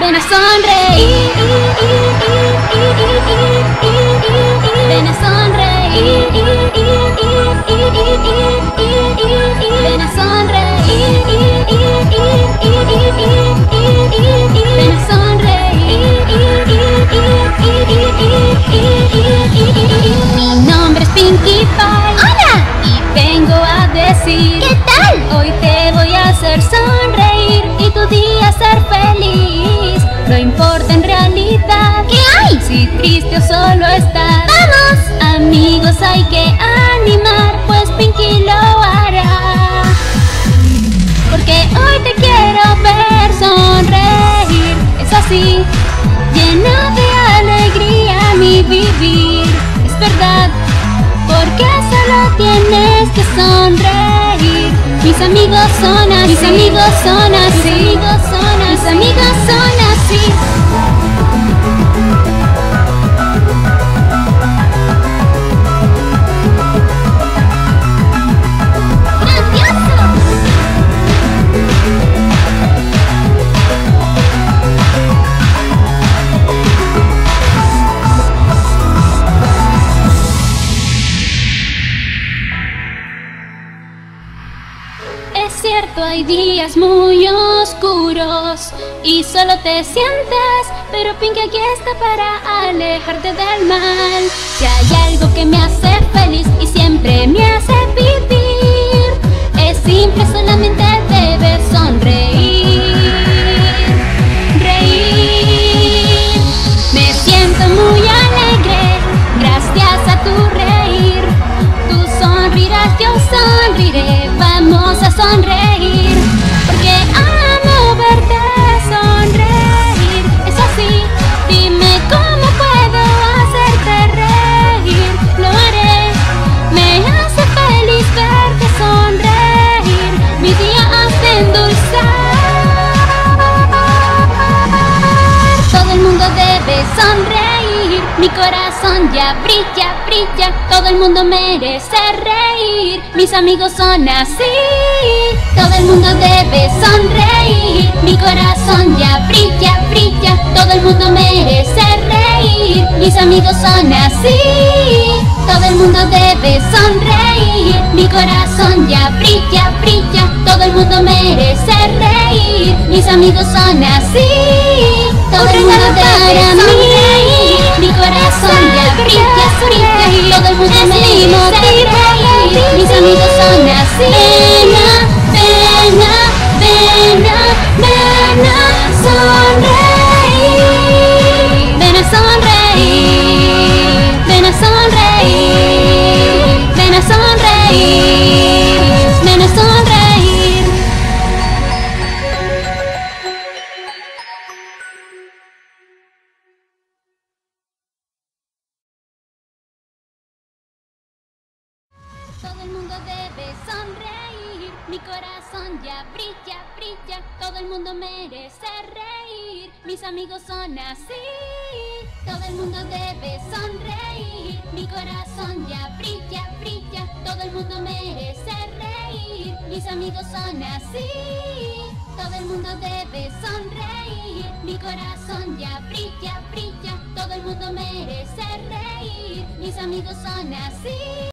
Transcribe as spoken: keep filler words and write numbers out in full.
ven a sonreír, ven a sonreír, ven a sonreír, ven a sonreír. Mi nombre es Pinkie Pie. ¡Hola! Y vengo a decir: ¿qué tal? hoy te voy a hacer sonreír y tu día ser feliz. No importa en realidad ¿qué hay? si triste o solo estás. ¡Vamos! Amigos, hay que animar, pues Pinkie lo hará. Porque hoy te quiero ver sonreír. Es así, llena de alegría mi vivir. Es verdad, porque solo tienes que sonreír. Mis amigos son así, mis amigos son así, mis amigos son así, mis amigos son así. Es cierto, hay días muy oscuros y solo te sientes, pero Pinkie aquí está para alejarte del mal. Si hay algo que me hace feliz y siempre me hace vivir, es simple, solamente debes sonreír, reír. Me siento muy alegre gracias a tu reír. Tú sonrirás, yo sonriré. Vamos a sonreír, porque amo verte sonreír. Es así, dime cómo puedo hacerte reír. Lo haré, me hace feliz verte sonreír. Mi día hace endulzar. Todo el mundo debe sonreír. Mi corazón ya brilla, brilla. Todo el mundo merece reír. Mis amigos son así. Todo el mundo debe sonreír. Mi corazón ya brilla, brilla. Todo el mundo merece reír. Mis amigos son así. Todo el mundo debe sonreír. Mi corazón ya brilla, brilla. Todo el mundo merece reír. Mis amigos son así. Todo el mundo debe sonreír. Mi corazón ya brilla, brilla. Todo el mundo merece reír. Mis amigos son así. Ven a, ven a, ven a sonreír. Ven a sonreír. Ven a sonreír. Ven a sonreír. Ven a sonreír. Todo el mundo debe sonreír. Mi corazón ya brilla, brilla. Todo el mundo merece reír. Mis amigos son así. Todo el mundo debe sonreír. Mi corazón ya brilla, brilla. Todo el mundo merece reír. Mis amigos son así. Todo el mundo debe sonreír. Mi corazón ya brilla, brilla. Todo el mundo merece reír. Mis amigos son así.